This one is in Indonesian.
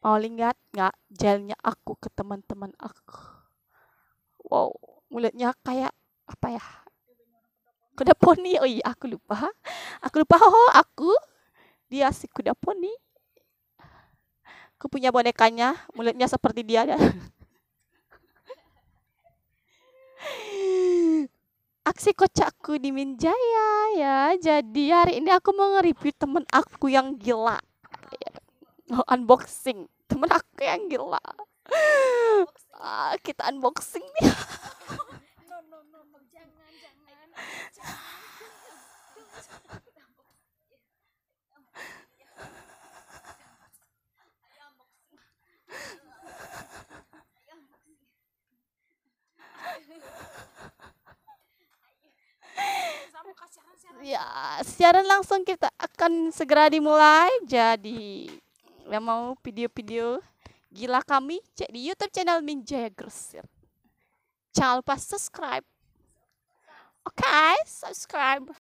Mau lihat nggak gelnya aku ke teman-teman aku? Wow, mulutnya kayak apa ya? Kuda poni. Oh iya, aku lupa. Aku lupa. Oh, dia si kuda poni. Aku punya bonekanya, mulutnya seperti dia. Aksi kocakku di Minjaya ya. Jadi hari ini aku mau nge-review temen aku yang gila. Mau unboxing temen aku yang gila. Kita unboxing nih. No, jangan. Ya, siaran langsung kita akan segera dimulai. Jadi, yang mau video-video gila kami, cek di YouTube channel Minjaya Gresik. Jangan lupa subscribe. Oke, subscribe.